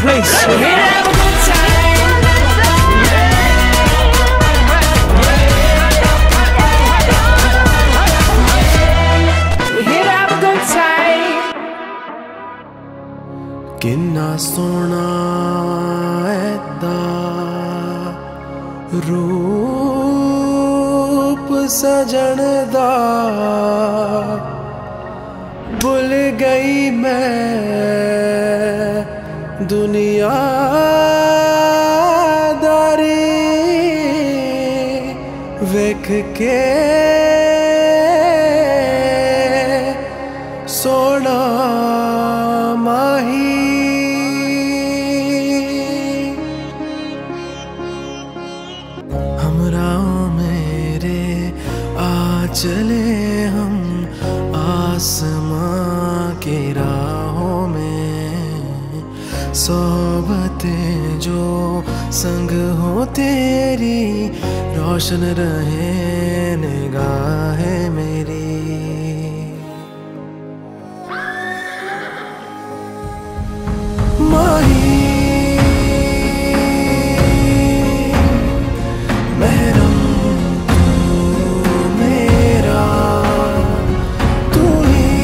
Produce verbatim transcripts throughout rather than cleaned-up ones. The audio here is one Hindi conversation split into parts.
place. We're here to have a good time. We're here to have a good time. किन्ना सोना ऐदा रूप सजन दा, भुल गई मैं दुनियादारी, वेख के सोना माही। हमराओ मेरे आ चले हम आसमां के राहों में, सोबतें जो संग हो तेरी, रोशन रहे निगाहें मेरी। माही महरम तू मेरा, तू ही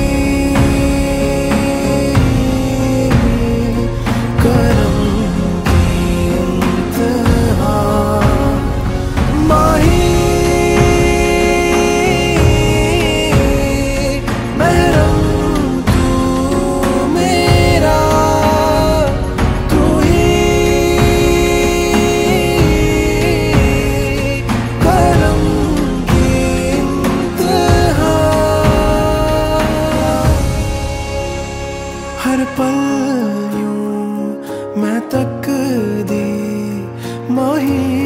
करम की इंतहा। माही महरम तू मेरा, तू ही करम की इंतहा। हर पल यूं मैं तकदी माही।